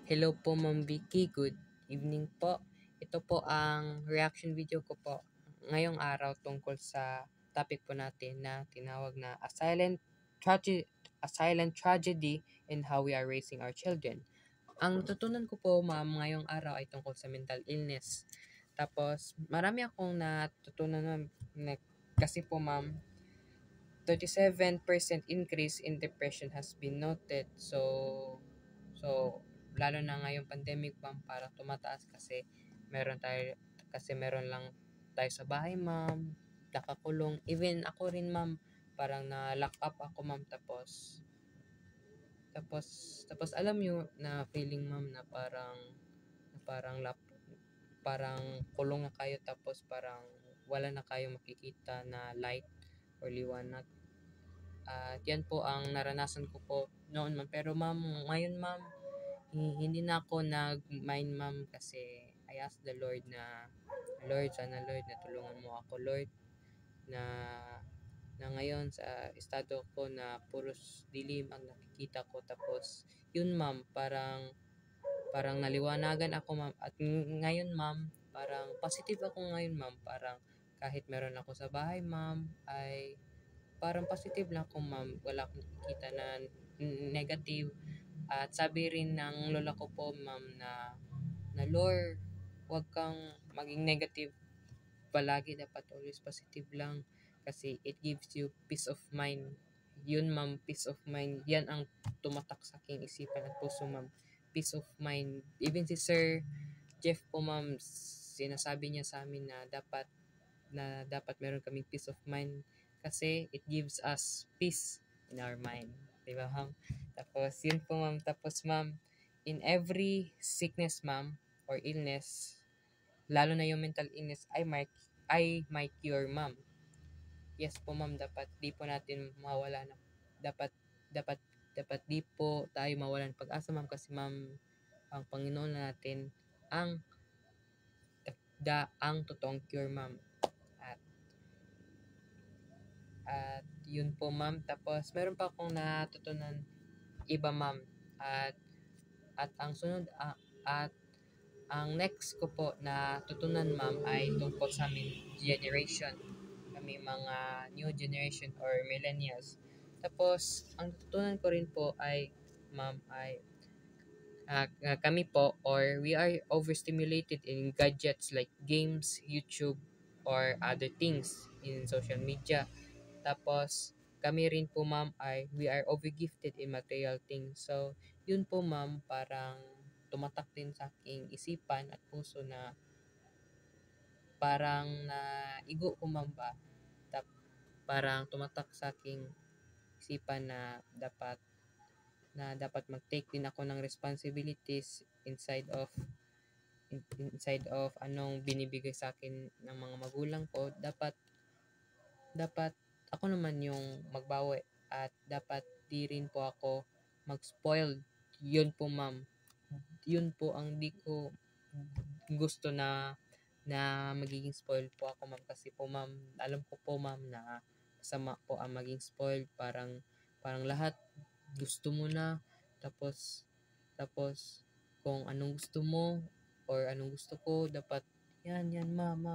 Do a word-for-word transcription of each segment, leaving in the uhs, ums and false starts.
Hello po Ma'am Vicky, good evening po. Ito po ang reaction video ko po ngayong araw tungkol sa topic po natin na tinawag na a silent tragedy, a silent tragedy in how we are raising our children. Ang tutunan ko po ma'am ngayong araw ay tungkol sa mental illness. Tapos marami akong natutunan ma'am na, kasi po ma'am thirty-seven percent increase in depression has been noted. So, so lalo na ngayong pandemic ma'am, parang tumataas kasi meron tayo kasi meron lang tayo sa bahay ma'am, nakakulong. Even ako rin ma'am, parang na lock up ako ma'am, tapos tapos tapos alam niyo na feeling ma'am na parang na parang lap, parang kulong na kayo, tapos parang wala na kayo makikita na light or liwanag. At yan po ang naranasan ko po noon ma'am. Pero ma'am, ngayon ma'am, hi- hindi na ako nag-mind ma'am, kasi I asked the Lord na, Lord, sana Lord, natulungan mo ako Lord, na na ngayon sa estado ko na puros dilim ang nakikita ko. Tapos yun ma'am, parang parang naliwanagan ako ma'am. At ng- ngayon ma'am, parang positive ako ngayon ma'am. Parang kahit meron ako sa bahay ma'am, ay parang positive lang ako ma'am. Wala akong nakikita na n- negative. At sabi rin ng lola ko po ma'am na, na Lord, huwag kang maging negative palagi. Dapat always positive lang, kasi it gives you peace of mind. Yun ma'am, peace of mind. Yan ang tumatak sa aking isipan at puso ma'am. Peace of mind. Even si Sir Jeff po ma'am, sinasabi niya sa amin na dapat na dapat meron kaming peace of mind, kasi it gives us peace in our mind. Diba ma'am? Tapos yun po ma'am. Tapos ma'am, in every sickness ma'am or illness, lalo na yung mental illness, I might I might cure ma'am. Yes po ma'am, dapat di po natin mawala na, dapat dapat dapat di po tayo mawalan ng pag-asa ma'am, kasi ma'am, ang Panginoon natin ang da ang totoong cure ma'am. At at yun po ma'am. Tapos meron pa akong natutunan iba ma'am. At at ang sunod ah, at ang next ko po na tutunan ma'am ay tungkol sa aming generation. Kami mga new generation or millennials. Tapos ang tutunan ko rin po ay ma'am ay ah, ah, kami po, or we are overstimulated in gadgets like games, YouTube, or other things in social media. Tapos, kami rin po ma'am ay we are overgifted in material things. So, yun po ma'am, parang tumatak din sa aking isipan at puso na parang na igo ko ma'am ba. Tap, parang tumatak sa aking isipan na dapat na dapat mag-take din ako ng responsibilities inside of in- inside of anong binibigay sa akin ng mga magulang ko. Dapat dapat ako naman yung magbawi, at dapat di rin po ako mag-spoil. Yun po ma'am. Yun po ang di ko gusto na na magiging spoil po ako ma'am, kasi po ma'am, alam ko po ma'am na masama po ang maging spoil. Parang parang lahat gusto mo na, tapos tapos kung anong gusto mo or anong gusto ko, dapat yan yan mama,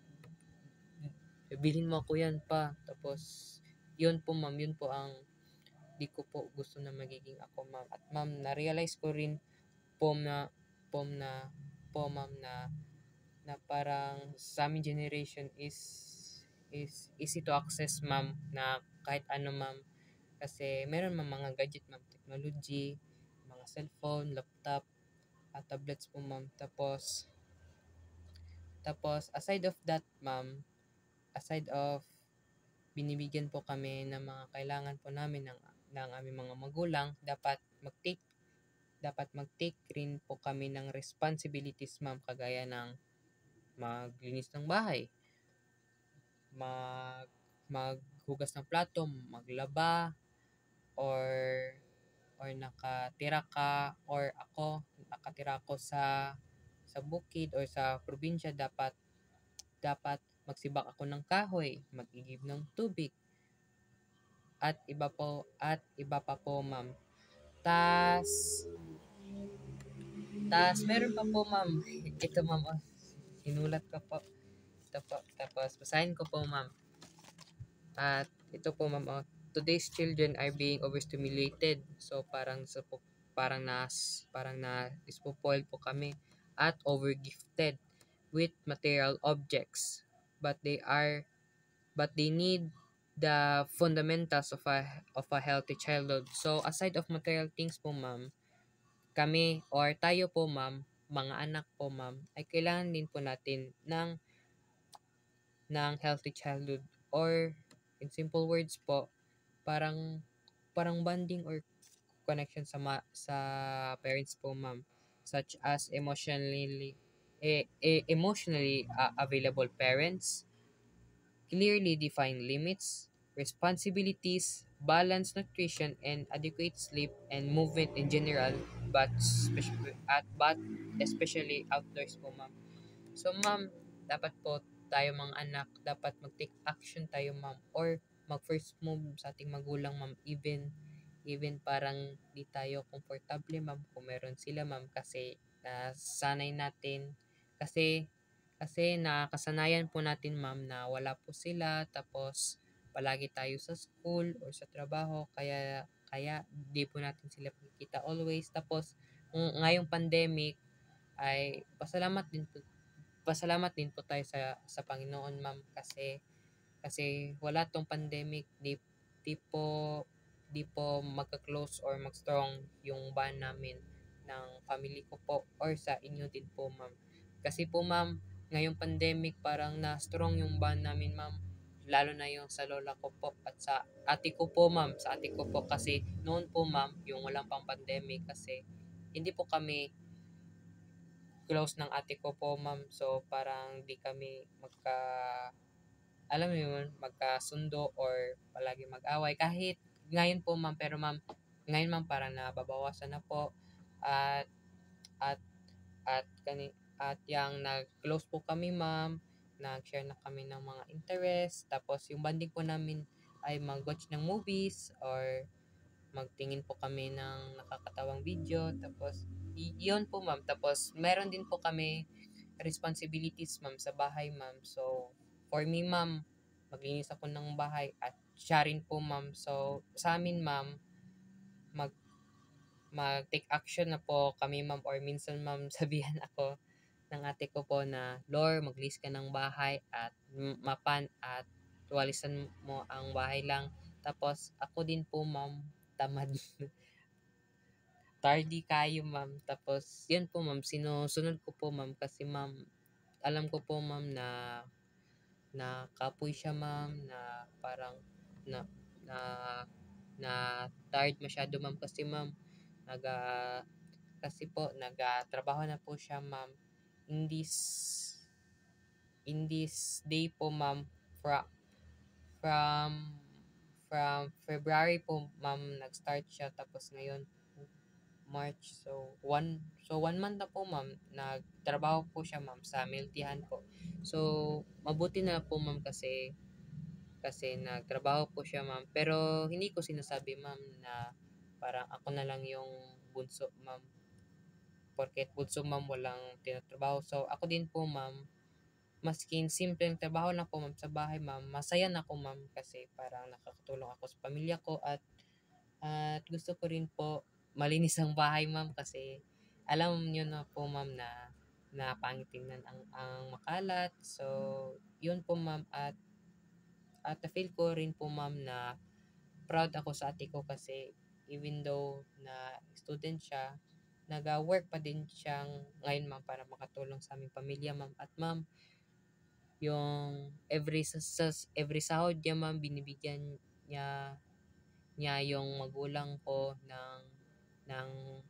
bilhin mo ako yan pa. Tapos yun po ma'am, yun po ang di ko po gusto na magiging ako ma'am. At ma'am, na-realize ko rin po na po na po ma'am na na parang sa aming generation is is easy to access ma'am, na kahit ano ma'am, kasi meron ma'am mga gadget ma'am, technology, mga cellphone, laptop, at tablets po ma'am. Tapos tapos aside of that ma'am, aside of binibigyan po kami ng mga kailangan po namin ng ng aming mga magulang, dapat mag-take dapat mag-take rin po kami ng responsibilities ma'am, kagaya ng maglinis ng bahay, mag maghugas ng plato, maglaba, or or nakatira ka, or ako nakatira ko sa sa bukid or sa probinsya, dapat dapat magsibak ako ng kahoy, mag-igib ng tubig, at iba po at iba pa po ma'am. Tas Tas meron pa po, ma'am. Ito, ma'am, oh, sinulat ko po. Ito po. Tapos basahin ko po, ma'am. At ito po, ma'am, oh, today's children are being overstimulated. So parang sa po, parang nas parang na spoiled po kami at overgifted with material objects. But they are but they need the fundamentals of a of a healthy childhood. So aside of material things po, ma'am, kami or tayo po, ma'am, mga anak po, ma'am, ay kailangan din po natin ng ng healthy childhood, or in simple words po, parang parang bonding or connection sa ma- sa parents po, ma'am, such as emotionally eh, eh, emotionally uh, available parents, clearly defined limits, responsibilities, balanced nutrition, and adequate sleep and movement in general, but spec- at but especially outdoors po, ma'am. So, ma'am, dapat po tayo mga anak, dapat mag-take action tayo, ma'am, or mag-first move sa ating magulang, ma'am, even even parang di tayo komportable, ma'am, kung meron sila, ma'am, kasi nasanay natin, kasi kasi nakasanayan po natin, ma'am, na wala po sila, tapos palagi tayo sa school or sa trabaho, kaya kaya di po natin sila makikita always. Tapos ng- ngayong pandemic ay pasalamat din po pasalamat din po tayo sa sa Panginoon, ma'am, kasi kasi wala tong pandemic, di di po di po magka-close or mag-strong yung bond namin ng family ko po or sa inyo din po, ma'am. Kasi po, ma'am, ngayong pandemic parang na-strong yung bond namin, ma'am. Lalo na yung sa lola ko po at sa ate ko po, ma'am. Sa ate ko po kasi noon po, ma'am, yung walang pang pandemic kasi hindi po kami close ng ate ko po, ma'am. So, parang di kami magka alam mo yun, magkasundo or palagi mag-away. Kahit ngayon po, ma'am, pero ma'am, ngayon, ma'am, parang nababawasan na po. At, at, at, kani, at yung nag-close po kami, ma'am, nag-share na kami ng mga interest. Tapos, yung banding po namin ay mag-watch ng movies or magtingin po kami ng nakakatawang video. Tapos, y- yun po, ma'am. Tapos, meron din po kami responsibilities, ma'am, sa bahay, ma'am. So, for me, ma'am, maglinis ako ng bahay at siya rin po, ma'am. So, sa amin, ma'am, mag mag-take action na po kami, ma'am, or minsan, ma'am, sabihan ako ng ate ko po na, Lord, maglinis ka ng bahay at m- mapan at walisan mo ang bahay lang. Tapos, ako din po, ma'am, tamad. Tardy kayo, ma'am. Tapos, yun po, ma'am, sinusunod ko po, ma'am, kasi, ma'am, alam ko po, ma'am, na na kapoy siya, ma'am, na parang na na na tired masyado, ma'am, kasi, ma'am, naga kasi po nagatrabaho na po siya, ma'am, in this in this day po, ma'am, fra, from from February po, ma'am, nag-start siya, tapos ngayon March. So, one so one month na po, ma'am, nagtrabaho po siya, ma'am, sa miltihan po. So, mabuti na po, ma'am, kasi kasi nagtrabaho po siya, ma'am. Pero hindi ko sinasabi, ma'am, na parang ako na lang yung bunso, ma'am. Porket bunso, ma'am, walang tinatrabaho. So, ako din po, ma'am, maskin simpleng trabaho lang po, ma'am, sa bahay, ma'am, masaya na ako, ma'am, kasi parang nakakatulong ako sa pamilya ko, at at gusto ko rin po malinis ang bahay, ma'am, kasi alam niyo na po, ma'am, na na pangit tingnan ang, ang makalat. So, yun po, ma'am, at at na-feel ko rin po, ma'am, na proud ako sa ate ko kasi even though na student siya, nag-work pa din siyang ngayon, ma'am, para makatulong sa aming pamilya, ma'am. At ma'am, yung every sa, sa every sahod niya, ma'am, binibigyan niya niya yung magulang ko ng ng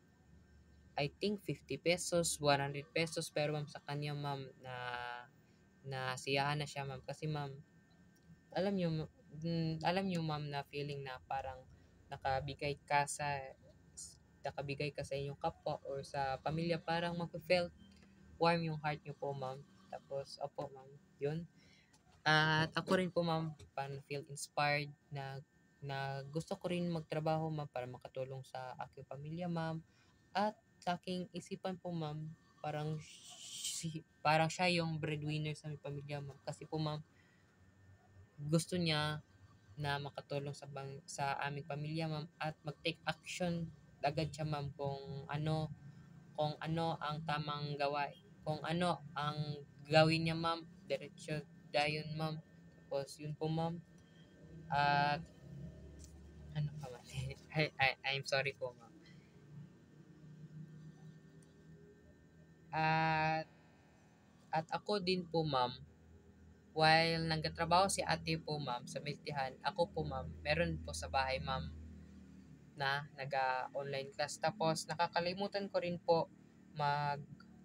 I think fifty pesos, one hundred pesos, pero ma'am, sa kanya, ma'am, na nasiyahan na siya, ma'am, kasi, ma'am, alam niyo, mm, alam niyo, ma'am, na feeling na parang nakabigay ka sa nakabigay ka sa inyong kapwa or sa pamilya, parang mag-felt warm yung heart niyo po, ma'am. Tapos, opo, ma'am, yun. At ako rin po, ma'am, parang feel inspired na na gusto ko rin magtrabaho, ma'am, para makatulong sa aking pamilya, ma'am. At sa aking isipan po, ma'am, parang si parang siya yung breadwinner sa aming pamilya, ma'am. Kasi po, ma'am, gusto niya na makatulong sa bang sa aming pamilya, ma'am, at mag-take action agad siya, ma'am, kung ano kung ano ang tamang gawain, kung ano ang gawin niya, ma'am, diretso dayon, ma'am. Tapos yun po, ma'am, at ano pa man, I, I, I'm sorry po, ma'am. At at ako din po, ma'am, while nagtatrabaho si ate po, ma'am, sa miltihan, ako po, ma'am, meron po sa bahay, ma'am, na naga-online class. Tapos nakakalimutan ko rin po mag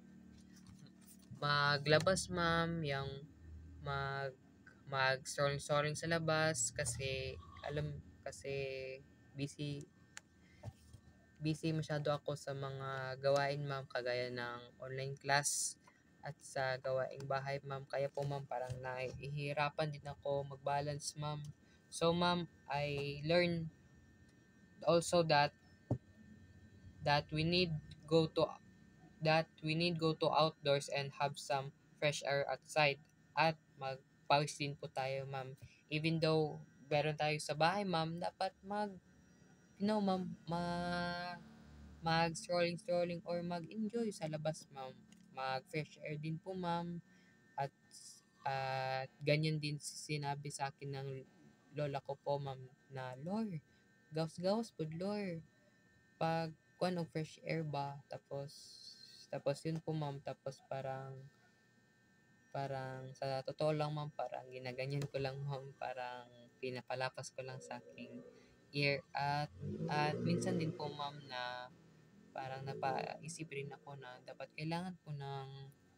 maglabas, ma'am, yung mag mag strolling strolling sa labas kasi alam kasi busy busy masyado ako sa mga gawain, ma'am, kagaya ng online class at sa gawaing bahay, ma'am. Kaya po, ma'am, parang nahihirapan din ako mag-balance, ma'am. So, ma'am, I learn also that that we need go to that we need go to outdoors and have some fresh air outside at magpawis din po tayo, ma'am. Even though meron tayo sa bahay, ma'am, dapat mag you know, ma'am, ma mag strolling strolling or mag-enjoy sa labas, ma'am. Mag fresh air din po, ma'am. At at ganyan din sinabi sa akin ng lola ko po, ma'am, na Lord, gawas-gawas po, Lord, pag kuan og fresh air ba, tapos tapos yun po, ma'am, tapos parang parang sa totoo lang, ma'am, parang ginaganyan ko lang, ma'am, parang pinapalapas ko lang sa aking ear. At at minsan din po, ma'am, na parang napaisip rin ako na dapat kailangan ko ng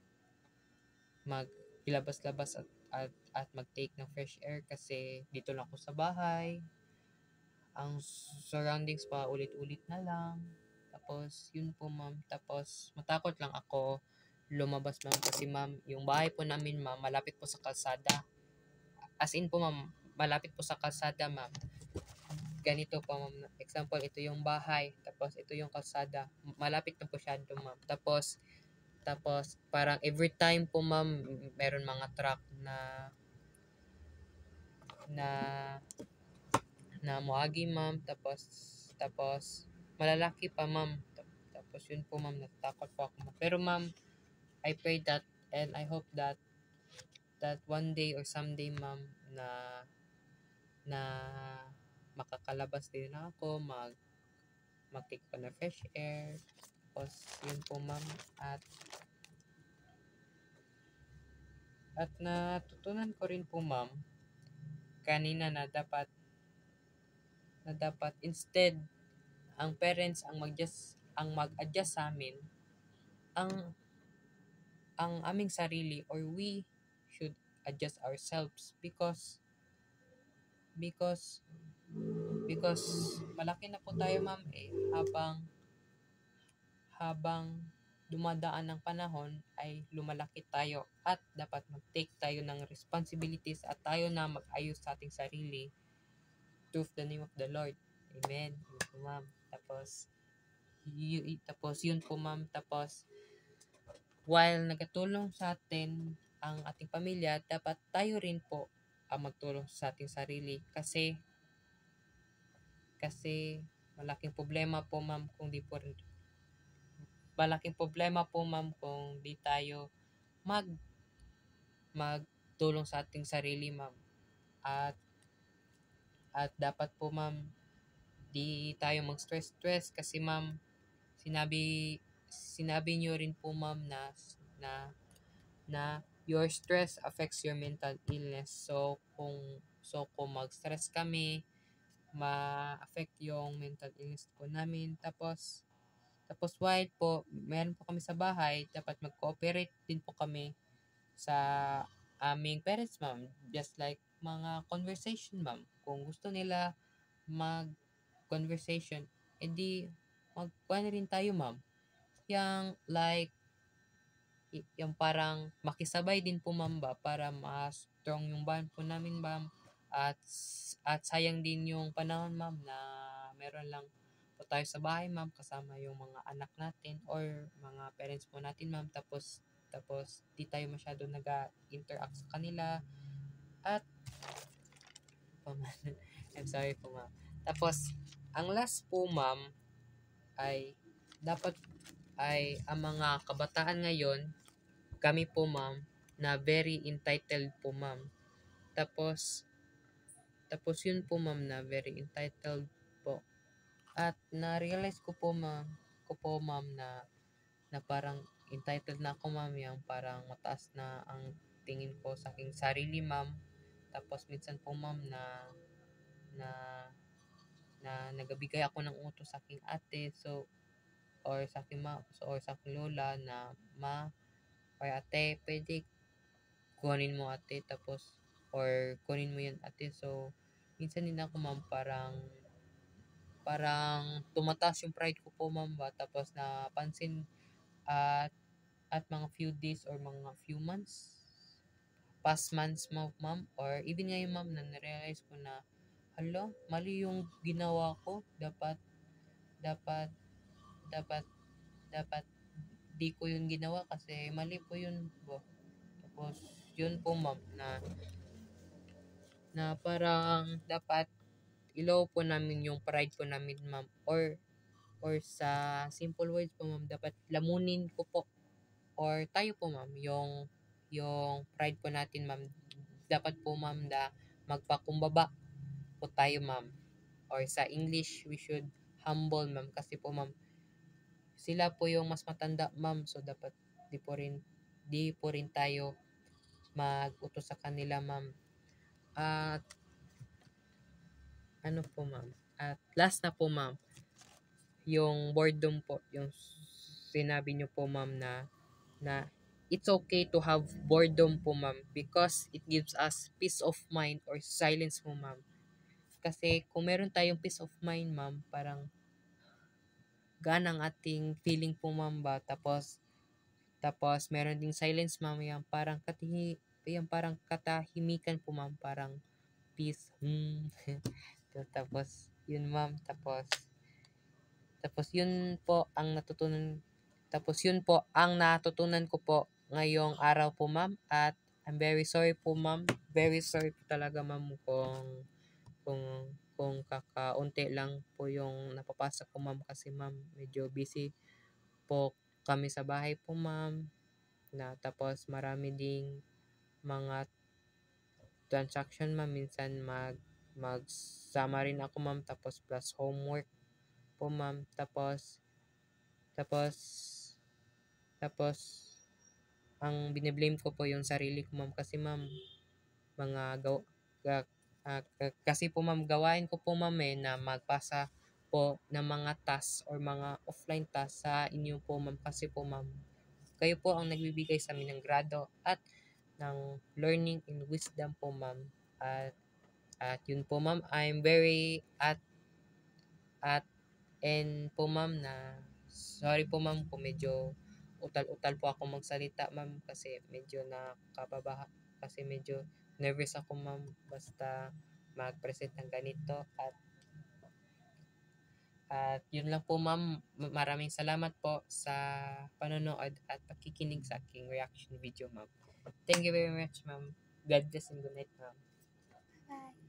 maglabas-labas at, at, at mag-take ng fresh air kasi dito lang ako sa bahay. Ang surroundings pa ulit-ulit na lang. Tapos, yun po, ma'am. Tapos, matakot lang ako lumabas, ma'am. Kasi, ma'am, yung bahay po namin, ma'am, malapit po sa kalsada. As in po, ma'am, malapit po sa kalsada, ma'am. Ganito po, ma'am. Example, ito yung bahay. Tapos, ito yung kalsada. Malapit na po siya doon, ma'am. Tapos, tapos, parang every time po, ma'am, meron mga truck na na na muagi, ma'am. Tapos, tapos, malalaki pa, ma'am. Tapos, yun po, ma'am, natatakot po ako, ma'am. Pero, ma'am, I pray that and I hope that that one day or someday, ma'am, na na makakalabas din ako, mag mag-take ko na fresh air. Tapos, yun po, ma'am. At at natutunan ko rin po, ma'am, kanina na dapat na dapat instead ang parents ang mag-adjust ang mag-adjust sa amin, ang ang aming sarili or we should adjust ourselves because because because malaki na po tayo, ma'am, eh, habang habang dumadaan ng panahon ay lumalaki tayo at dapat mag-take tayo ng responsibilities at tayo na mag-ayos sa ating sarili to the name of the Lord. Amen. Yun po, ma'am. Tapos, y- tapos yun po, ma'am. Tapos, while nagatulong sa atin ang ating pamilya, dapat tayo rin po ang magtulong sa ating sarili. Kasi, kasi, malaking problema po, ma'am, kung di po rin, malaking problema po, ma'am, kung di tayo mag, magtulong sa ating sarili, ma'am. At, at dapat po, ma'am, di tayo mag-stress-stress kasi, ma'am, sinabi sinabi niyo rin po, ma'am, na na na your stress affects your mental illness. So kung so kung mag-stress kami, ma-affect yung mental illness po namin. Tapos tapos while po meron po kami sa bahay, dapat mag-cooperate din po kami sa aming parents, ma'am. Just like mga conversation, ma'am. Kung gusto nila mag conversation, edi magkuha na rin tayo, ma'am. Yang like, y- yung parang makisabay din po, ma'am, ba, para ma-strong yung bond po namin, ma'am. At, at sayang din yung panahon, ma'am, na meron lang po tayo sa bahay, ma'am, kasama yung mga anak natin or mga parents po natin, ma'am. Tapos, tapos di tayo masyado nag-interact sa kanila. At, po, ma'am. I'm sorry po, ma'am. Tapos, ang last po, ma'am, ay dapat ay ang mga kabataan ngayon, kami po, ma'am, na very entitled po, ma'am. Tapos, tapos yun po, ma'am, na very entitled po. At na-realize ko po, ma'am, ko po, ma'am, na na parang entitled na ako, ma'am, yung parang mataas na ang tingin ko sa aking sarili, ma'am. Tapos minsan po, ma'am, na na na nagabigay ako ng utos sa aking ate, so or sa aking ma so, or sa aking lola na ma or ate, pwede kunin mo ate, tapos or kunin mo yan ate. So minsan din ako, ma'am, parang parang tumataas yung pride ko po, ma'am, ba, tapos napansin at at mga few days or mga few months, past months, ma'am, ma'am, or even ngayon, ma'am, na na-realize ko na, hala, mali yung ginawa ko. Dapat, dapat, dapat, dapat, di ko yun ginawa kasi mali po yun po. Tapos, yun po, ma'am, na, na parang dapat ilaw po namin yung pride po namin, ma'am, or, or sa simple words po, ma'am, dapat lamunin ko po or tayo po, ma'am, yung yung pride po natin, ma'am, dapat po, ma'am, na magpakumbaba po tayo, ma'am, or sa English we should humble, ma'am, kasi po, ma'am, sila po yung mas matanda, ma'am, so dapat di po rin di po rin tayo mag-utos sa kanila, ma'am. At ano po, ma'am, at last na po, ma'am, yung boredom po, yung sinabi nyo po, ma'am, na na it's okay to have boredom po, ma'am, because it gives us peace of mind or silence po, ma'am. Kasi kung meron tayong peace of mind, ma'am, parang gaan ang ating feeling po, ma'am, ba. Tapos, tapos meron ding silence, ma'am, yung parang katihi, yung parang katahimikan po, ma'am, parang peace. Hmm. Tapos, yun, ma'am, tapos, tapos yun po ang natutunan tapos yun po ang natutunan ko po ngayong araw po, ma'am, at I'm very sorry po, ma'am. Very sorry po talaga, ma'am, kung kung kung kakaunti lang po yung napapasa ko, ma'am, kasi, ma'am, medyo busy po kami sa bahay po, ma'am, na tapos marami ding mga transaction, ma'am, minsan mag magsama rin ako, ma'am, tapos plus homework po, ma'am, tapos tapos tapos ang bine-blame ko po yung sarili ko, ma'am, kasi, ma'am, mga gaw ga, ah, ka- kasi po, ma'am, gawain ko po, ma'am, eh, na magpasa po ng mga task or mga offline task sa inyo po, ma'am, kasi po, ma'am, kayo po ang nagbibigay sa amin ng grado at ng learning and wisdom po, ma'am. At at yun po, ma'am, I'm very at at and po, ma'am, na sorry po, ma'am, kung medyo utal-utal po ako magsalita, ma'am, kasi medyo nakababa kasi medyo nervous ako, ma'am, basta mag-present ng ganito. At at yun lang po, ma'am. Maraming salamat po sa panonood at pakikinig sa aking reaction video, ma'am. Thank you very much, ma'am. God bless and good night, ma'am. Bye.